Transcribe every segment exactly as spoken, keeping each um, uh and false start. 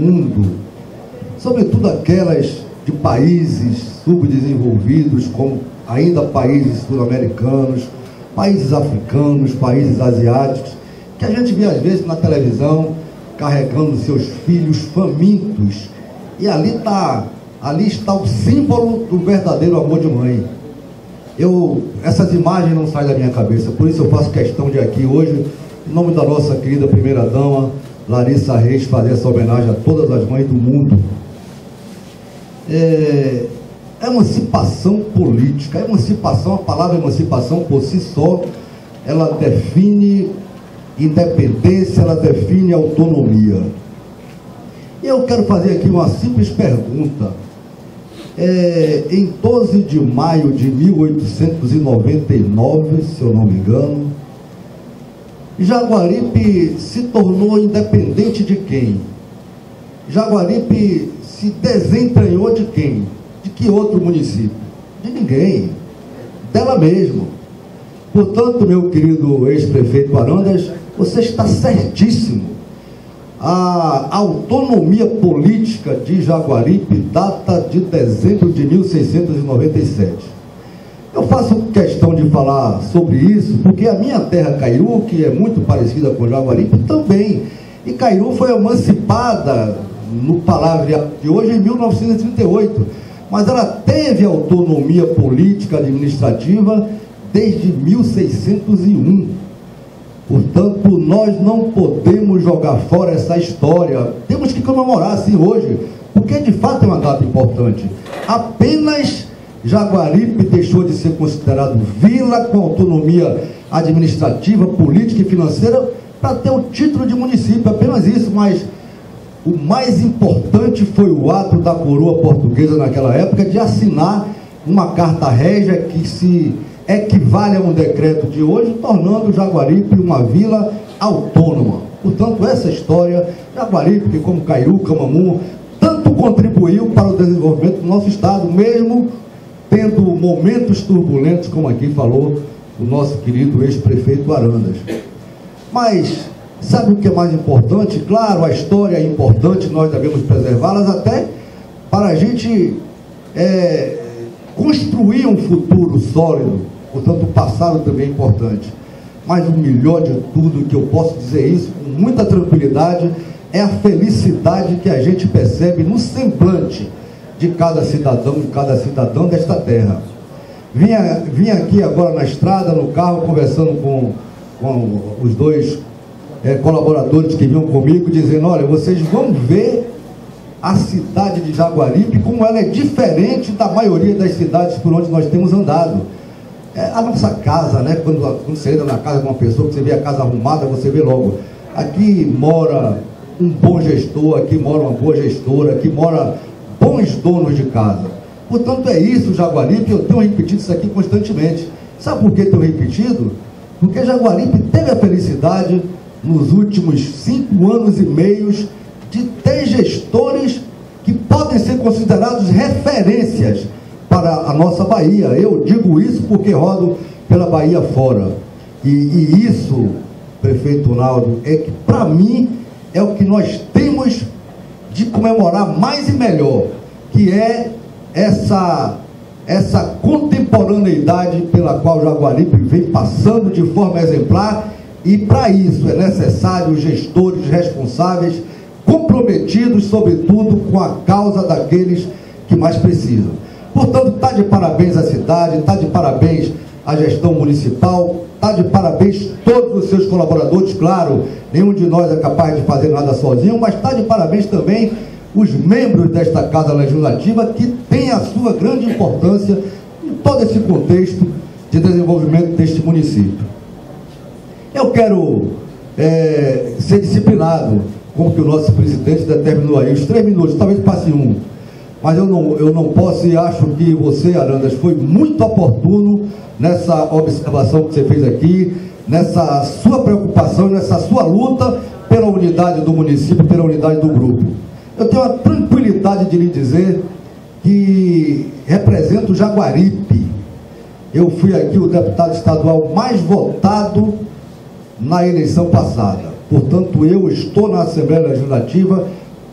mundo, sobretudo aquelas de países subdesenvolvidos, como ainda países sul-americanos, países africanos, países asiáticos, que a gente vê às vezes na televisão carregando seus filhos famintos, e ali está, ali está o símbolo do verdadeiro amor de mãe. Eu, essas imagens não saem da minha cabeça, por isso eu faço questão de aqui hoje, em nome da nossa querida primeira-dama, Larissa Reis, fazer essa homenagem a todas as mães do mundo. É, emancipação política, emancipação, a palavra emancipação por si só, ela define independência, ela define autonomia. E eu quero fazer aqui uma simples pergunta. É, em doze de maio de mil oitocentos e noventa e nove, se eu não me engano, Jaguaripe se tornou independente de quem? Jaguaripe se desentranhou de quem? De que outro município? De ninguém, dela mesma. Portanto, meu querido ex-prefeito Arandas, você está certíssimo. A autonomia política de Jaguaripe data de dezembro de mil seiscentos e noventa e sete. Eu faço questão de falar sobre isso porque a minha terra, Cairu, que é muito parecida com Jaguaripe, também. E Cairu foi emancipada, no palavreado de hoje, em mil novecentos e trinta e oito. Mas ela teve autonomia política administrativa desde mil seiscentos e um. Portanto, nós não podemos jogar fora essa história. Temos que comemorar, sim, hoje, porque de fato é uma data importante. Apenas Jaguaripe deixou de ser considerado vila com autonomia administrativa, política e financeira para ter o título de município, apenas isso. Mas o mais importante foi o ato da coroa portuguesa naquela época de assinar uma carta régia que se equivale a um decreto de hoje, tornando Jaguaripe uma vila autônoma. Portanto, essa história, Jaguaripe, que como Cairu, Camamu, tanto contribuiu para o desenvolvimento do nosso estado, mesmo tendo momentos turbulentos, como aqui falou o nosso querido ex-prefeito Arandas. Mas sabe o que é mais importante? Claro, a história é importante, nós devemos preservá-las até para a gente é, construir um futuro sólido. Portanto, o passado também é importante. Mas o melhor de tudo, que eu posso dizer isso com muita tranquilidade, é a felicidade que a gente percebe no semblante de cada cidadão e cada cidadã desta terra. Vim, vim aqui agora na estrada, no carro, conversando com, com os dois é, colaboradores que vinham comigo, dizendo: olha, vocês vão ver a cidade de Jaguaripe, como ela é diferente da maioria das cidades por onde nós temos andado. É a nossa casa, né? Quando, quando você entra na casa de uma pessoa, que você vê a casa arrumada, você vê logo. Aqui mora um bom gestor, aqui mora uma boa gestora, aqui mora bons donos de casa. Portanto, é isso, Jaguaripe. Eu tenho repetido isso aqui constantemente. Sabe por que tenho repetido? Porque Jaguaripe teve a felicidade, nos últimos cinco anos e meios, de ter gestores que podem ser considerados referências para a nossa Bahia. Eu digo isso porque rodo pela Bahia fora. E, e isso, prefeito Naldo, é que, para mim, é o que nós temos de comemorar mais e melhor, que é essa, essa contemporaneidade pela qual Jaguaripe vem passando de forma exemplar. E para isso é necessário gestores responsáveis, comprometidos, sobretudo, com a causa daqueles que mais precisam. Portanto, está de parabéns a cidade, está de parabéns a gestão municipal, está de parabéns todos os seus colaboradores. Claro, nenhum de nós é capaz de fazer nada sozinho, mas está de parabéns também os membros desta Casa Legislativa, que tem a sua grande importância em todo esse contexto de desenvolvimento deste município. Eu quero é, ser disciplinado, como que o nosso presidente determinou aí, os três minutos, talvez passe um. Mas eu não, eu não posso, e acho que você, Arandas, foi muito oportuno nessa observação que você fez aqui, nessa sua preocupação, nessa sua luta pela unidade do município, pela unidade do grupo. Eu tenho a tranquilidade de lhe dizer que represento o Jaguaripe. Eu fui aqui o deputado estadual mais votado na eleição passada. Portanto, eu estou na Assembleia Legislativa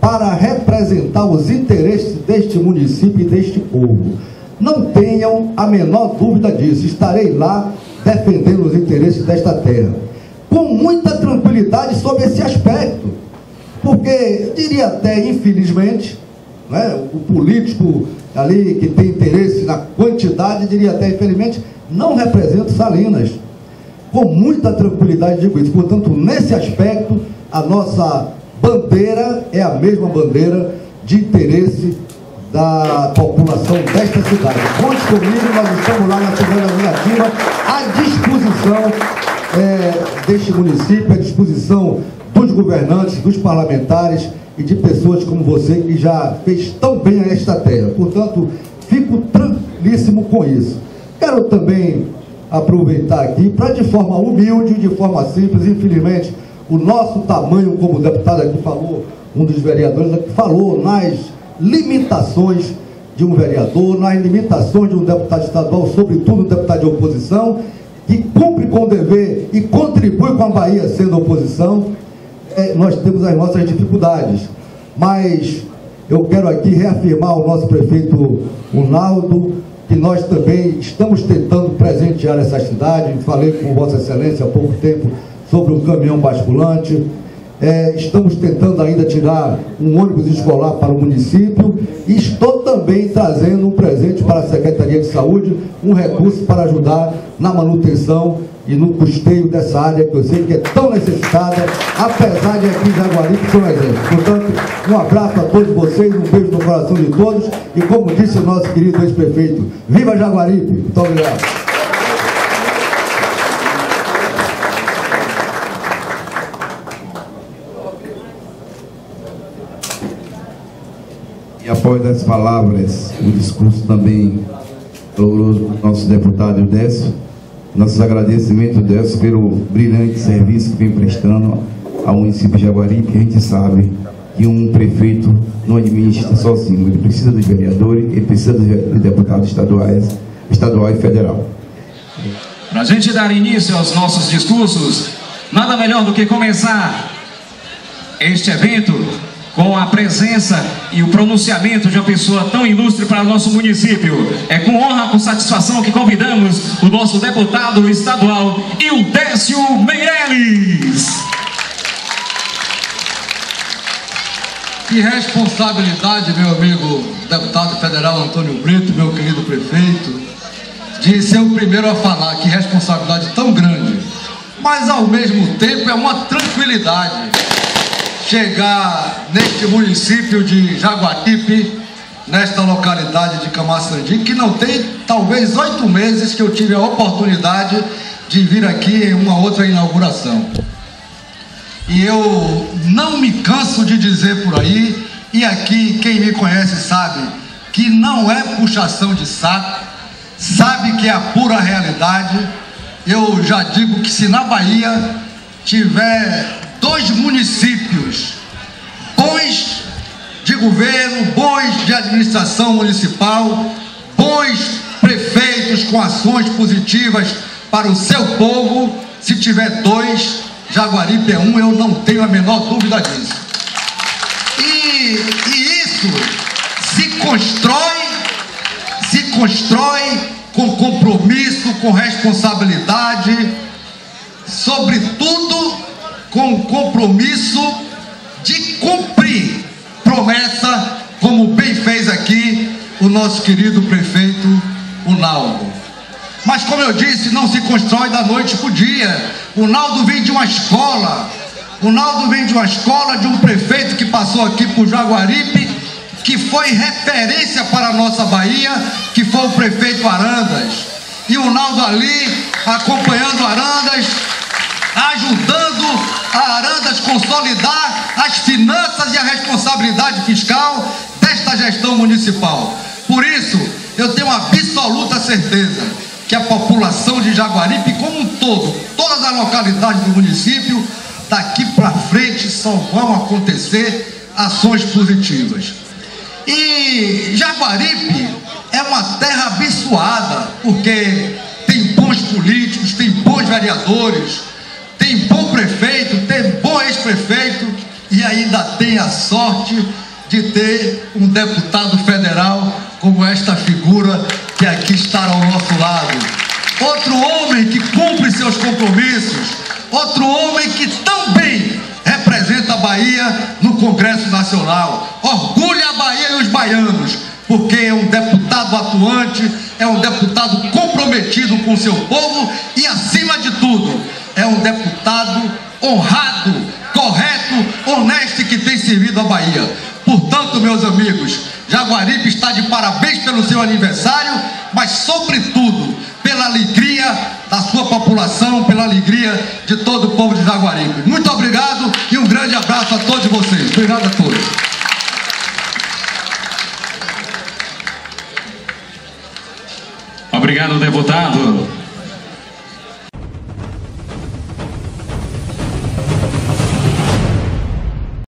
para representar os interesses deste município e deste povo. Não tenham a menor dúvida disso. Estarei lá defendendo os interesses desta terra, com muita tranquilidade sobre esse aspecto, porque, diria até, infelizmente, né, o político ali que tem interesse na quantidade, diria até, infelizmente, não representa Salinas. Com muita tranquilidade digo isso. Portanto, nesse aspecto, a nossa bandeira é a mesma bandeira de interesse da população desta cidade. Conte comigo, nós estamos lá na Assembleia Legislativa à disposição é, deste município, à disposição dos governantes, dos parlamentares e de pessoas como você que já fez tão bem a esta terra. Portanto, fico tranquilíssimo com isso. Quero também aproveitar aqui para, de forma humilde, de forma simples, infelizmente, o nosso tamanho, como o deputado aqui falou, um dos vereadores aqui falou, nas limitações de um vereador, nas limitações de um deputado estadual, sobretudo um deputado de oposição, que cumpre com o dever e contribui com a Bahia sendo oposição, é, nós temos as nossas dificuldades. Mas eu quero aqui reafirmar ao nosso prefeito Unaldo que nós também estamos tentando presentear essa cidade. Falei com Vossa Excelência há pouco tempo sobre um caminhão basculante. É, estamos tentando ainda tirar um ônibus escolar para o município e estou também trazendo um presente para a Secretaria de Saúde, um recurso para ajudar na manutenção e no custeio dessa área que eu sei que é tão necessitada, apesar de aqui em Jaguaripe ser um exemplo. Portanto, um abraço a todos vocês, um beijo no coração de todos e, como disse o nosso querido ex-prefeito, viva Jaguaripe! Muito obrigado. E após as palavras, o discurso também valoroso do nosso deputado Eudécio, nossos agradecimentos, Eudécio, pelo brilhante serviço que vem prestando ao município de Jaguaripe, que a gente sabe que um prefeito não administra sozinho, ele precisa dos vereadores, ele precisa dos deputados estaduais, estadual e federal. Para a gente dar início aos nossos discursos, nada melhor do que começar este evento com a presença e o pronunciamento de uma pessoa tão ilustre para o nosso município. É com honra, com satisfação que convidamos o nosso deputado estadual, Eudécio Meireles. Que responsabilidade, meu amigo deputado federal Antônio Brito, meu querido prefeito, de ser o primeiro a falar. Que responsabilidade tão grande, mas ao mesmo tempo é uma tranquilidade chegar neste município de Jaguaripe, nesta localidade de Camaçandi, que não tem talvez oito meses que eu tive a oportunidade de vir aqui em uma outra inauguração. E eu não me canso de dizer por aí, e aqui quem me conhece sabe que não é puxação de saco, sabe que é a pura realidade. Eu já digo que se na Bahia tiver dois municípios bons de governo, bons de administração municipal, bons prefeitos com ações positivas para o seu povo, se tiver dois, Jaguaripe é um, eu não tenho a menor dúvida disso. E, e isso se constrói, se constrói com compromisso, com responsabilidade, sobretudo com o compromisso de cumprir promessa, como bem fez aqui o nosso querido prefeito Unaldo. Mas, como eu disse, não se constrói da noite para o dia. O Unaldo vem de uma escola, o Unaldo vem de uma escola de um prefeito que passou aqui por Jaguaripe, que foi referência para a nossa Bahia, que foi o prefeito Arandas. E o Unaldo ali, acompanhando Arandas, ajudando a Arandas consolidar as finanças e a responsabilidade fiscal desta gestão municipal. Por isso, eu tenho absoluta certeza que a população de Jaguaripe como um todo, todas as localidades do município, daqui para frente só vão acontecer ações positivas. E Jaguaripe é uma terra abençoada, porque tem bons políticos, tem bons vereadores, tem bom prefeito, tem bom ex-prefeito, e ainda tem a sorte de ter um deputado federal como esta figura que aqui está ao nosso lado. Outro homem que cumpre seus compromissos, outro homem que também representa a Bahia no Congresso Nacional, orgulha a Bahia e os baianos, porque é um deputado atuante, é um deputado comprometido com o seu povo e, acima de tudo, é um deputado honrado, correto, honesto e que tem servido a Bahia. Portanto, meus amigos, Jaguaribe está de parabéns pelo seu aniversário, mas, sobretudo, pela alegria da sua população, pela alegria de todo o povo de Jaguaribe. Muito obrigado e um grande abraço a todos vocês. Obrigado a todos. Obrigado, deputado.